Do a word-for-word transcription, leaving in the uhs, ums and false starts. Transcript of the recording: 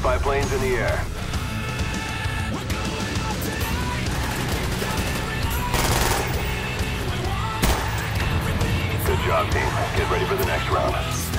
spy planes in the air. Good job, team. Get ready for the next round.